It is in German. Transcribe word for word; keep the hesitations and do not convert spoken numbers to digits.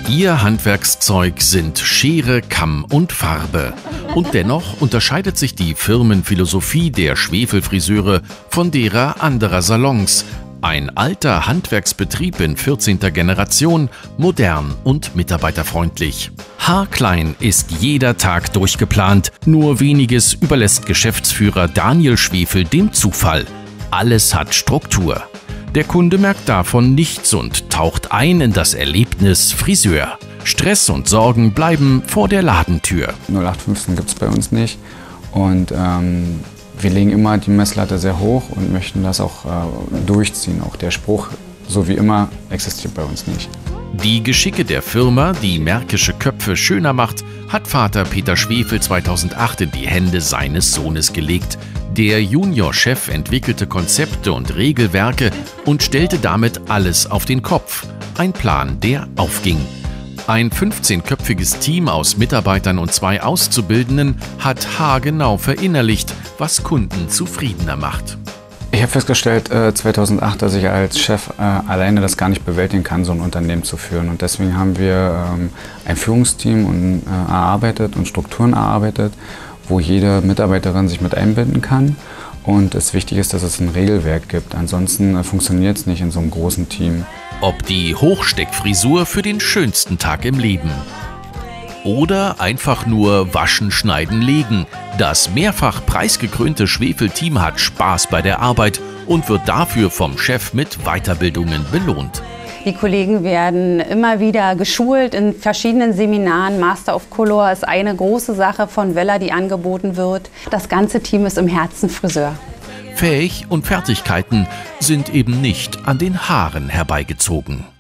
Ihr Handwerkszeug sind Schere, Kamm und Farbe. Und dennoch unterscheidet sich die Firmenphilosophie der Schwefelfriseure von derer anderer Salons. Ein alter Handwerksbetrieb in vierzehnter Generation, modern und mitarbeiterfreundlich. Haarklein ist jeder Tag durchgeplant, nur weniges überlässt Geschäftsführer Daniel Schwefel dem Zufall. Alles hat Struktur. Der Kunde merkt davon nichts und taucht ein in das Erlebnis Friseur. Stress und Sorgen bleiben vor der Ladentür. null acht fünfzehn gibt es bei uns nicht und ähm, wir legen immer die Messlatte sehr hoch und möchten das auch äh, durchziehen. Auch der Spruch, so wie immer, existiert bei uns nicht. Die Geschicke der Firma, die märkische Köpfe schöner macht, hat Vater Peter Schwefel zweitausendacht in die Hände seines Sohnes gelegt. Der Juniorchef entwickelte Konzepte und Regelwerke und stellte damit alles auf den Kopf. Ein Plan, der aufging. Ein fünfzehnköpfiges Team aus Mitarbeitern und zwei Auszubildenden hat haargenau verinnerlicht, was Kunden zufriedener macht. Ich habe festgestellt äh, zweitausendacht, dass ich als Chef äh, alleine das gar nicht bewältigen kann, so ein Unternehmen zu führen. Und deswegen haben wir ähm, ein Führungsteam und, äh, erarbeitet und Strukturen erarbeitet, wo jede Mitarbeiterin sich mit einbinden kann. Und es wichtig ist, dass es ein Regelwerk gibt. Ansonsten äh, funktioniert es nicht in so einem großen Team. Ob die Hochsteckfrisur für den schönsten Tag im Leben. Oder einfach nur waschen, schneiden, legen. Das mehrfach preisgekrönte Schwefel-Team hat Spaß bei der Arbeit und wird dafür vom Chef mit Weiterbildungen belohnt. Die Kollegen werden immer wieder geschult in verschiedenen Seminaren. Master of Color ist eine große Sache von Wella, die angeboten wird. Das ganze Team ist im Herzen Friseur. Fähig und Fertigkeiten sind eben nicht an den Haaren herbeigezogen.